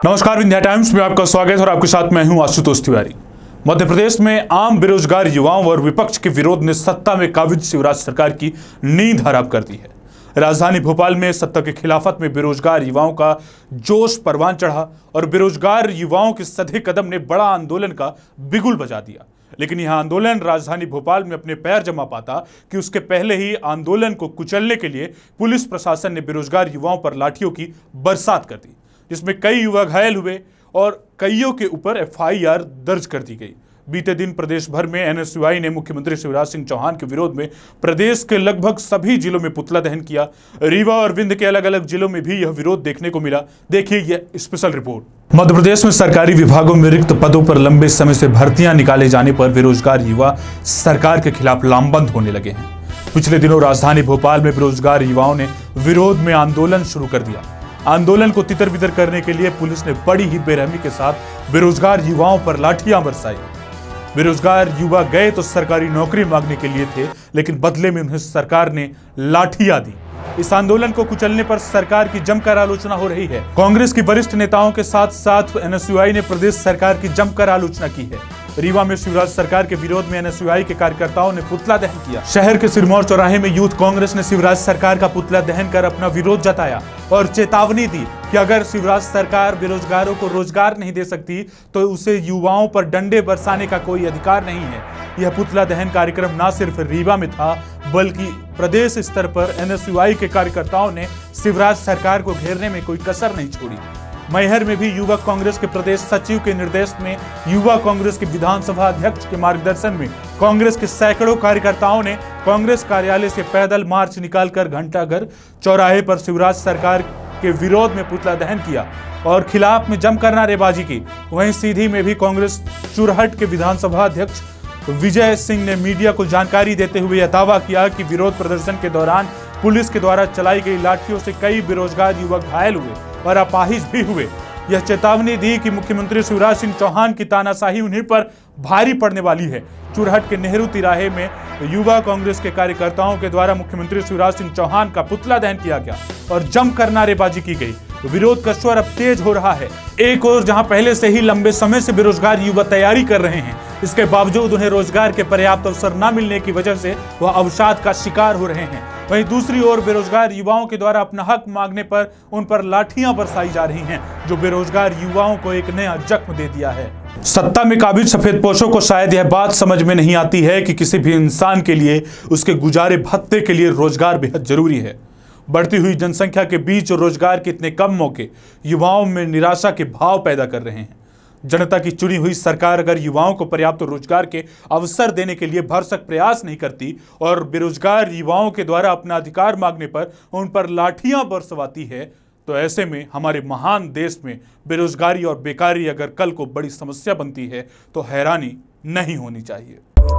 नमस्कार, विंध्या टाइम्स में आपका स्वागत है और आपके साथ मैं हूं आशुतोष तिवारी। मध्य प्रदेश में आम बेरोजगार युवाओं और विपक्ष के विरोध ने सत्ता में काबिज शिवराज सरकार की नींद हराम कर दी है। राजधानी भोपाल में सत्ता के खिलाफत में बेरोजगार युवाओं का जोश परवान चढ़ा और बेरोजगार युवाओं के सधे कदम ने बड़ा आंदोलन का बिगुल बजा दिया। लेकिन यह आंदोलन राजधानी भोपाल में अपने पैर जमा पाता कि उसके पहले ही आंदोलन को कुचलने के लिए पुलिस प्रशासन ने बेरोजगार युवाओं पर लाठियों की बरसात कर दी, जिसमें कई युवा घायल हुए और कईयों के ऊपर एफआईआर दर्ज कर दी गई। बीते दिन प्रदेश भर में एनएसयूआई ने मुख्यमंत्री शिवराज सिंह चौहान के विरोध में प्रदेश के लगभग सभी जिलों में पुतला दहन किया। रीवा और विंध्य के अलग अलग जिलों में भी यह विरोध देखने को मिला। देखिए यह स्पेशल रिपोर्ट। मध्य प्रदेश में सरकारी विभागों में रिक्त पदों पर लंबे समय से भर्तियां निकाले जाने पर बेरोजगार युवा सरकार के खिलाफ लामबंद होने लगे हैं। पिछले दिनों राजधानी भोपाल में बेरोजगार युवाओं ने विरोध में आंदोलन शुरू कर दिया। आंदोलन को तितर बितर करने के लिए पुलिस ने बड़ी ही बेरहमी के साथ बेरोजगार युवाओं पर लाठियां बरसाई। बेरोजगार युवा गए तो सरकारी नौकरी मांगने के लिए थे, लेकिन बदले में उन्हें सरकार ने लाठियां दी। इस आंदोलन को कुचलने पर सरकार की जमकर आलोचना हो रही है। कांग्रेस की वरिष्ठ नेताओं के साथ साथ एनएसयूआई ने प्रदेश सरकार की जमकर आलोचना की है। रीवा में शिवराज सरकार के विरोध में एनएसयूआई के कार्यकर्ताओं ने पुतला दहन किया। शहर के सिरमौर चौराहे में यूथ कांग्रेस ने शिवराज सरकार का पुतला दहन कर अपना विरोध जताया और चेतावनी दी कि अगर शिवराज सरकार बेरोजगारों को रोजगार नहीं दे सकती तो उसे युवाओं पर डंडे बरसाने का कोई अधिकार नहीं है। यह पुतला दहन कार्यक्रम न सिर्फ रीवा में था, बल्कि प्रदेश स्तर पर एनएसयूआई के कार्यकर्ताओं ने शिवराज सरकार को घेरने में कोई कसर नहीं छोड़ी। मैहर में भी युवक कांग्रेस के प्रदेश सचिव के निर्देश में युवा कांग्रेस के विधानसभा अध्यक्ष के मार्गदर्शन में कांग्रेस के सैकड़ों कार्यकर्ताओं ने कांग्रेस कार्यालय से पैदल मार्च निकालकर घंटाघर चौराहे पर शिवराज सरकार के विरोध में पुतला दहन किया और खिलाफ में जमकर नारेबाजी की। वहीं सीधी में भी कांग्रेस चुरहट के विधानसभा अध्यक्ष विजय सिंह ने मीडिया को जानकारी देते हुए यह दावा किया कि विरोध प्रदर्शन के दौरान पुलिस के द्वारा चलाई गई लाठियों से कई बेरोजगार युवक घायल हुए और अपाहिज भी हुए। यह चेतावनी दी कि मुख्यमंत्री शिवराज सिंह चौहान की तानाशाही उन्हीं पर भारी पड़ने वाली है। चुरहट के नेहरू तिराहे में युवा कांग्रेस के कार्यकर्ताओं के द्वारा मुख्यमंत्री शिवराज सिंह चौहान का पुतला दहन किया गया और जमकर नारेबाजी की गई। विरोध का स्वर अब तेज हो रहा है। एक ओर जहां पहले से ही लंबे समय से बेरोजगार युवा तैयारी कर रहे हैं, इसके बावजूद उन्हें रोजगार के पर्याप्त अवसर न मिलने की वजह से वह अवसाद का शिकार हो रहे हैं। वहीं दूसरी ओर बेरोजगार युवाओं के द्वारा अपना हक मांगने पर उन पर लाठियां बरसाई जा रही हैं, जो बेरोजगार युवाओं को एक नया जख्म दे दिया है। सत्ता में काबिज सफेदपोशों को शायद यह बात समझ में नहीं आती है कि किसी भी इंसान के लिए उसके गुजारे भत्ते के लिए रोजगार बेहद जरूरी है। बढ़ती हुई जनसंख्या के बीच रोजगार के इतने कम मौके युवाओं में निराशा के भाव पैदा कर रहे हैं। जनता की चुनी हुई सरकार अगर युवाओं को पर्याप्त रोजगार के अवसर देने के लिए भरसक प्रयास नहीं करती और बेरोजगार युवाओं के द्वारा अपना अधिकार मांगने पर उन पर लाठियां बरसवाती है, तो ऐसे में हमारे महान देश में बेरोजगारी और बेकारी अगर कल को बड़ी समस्या बनती है तो हैरानी नहीं होनी चाहिए।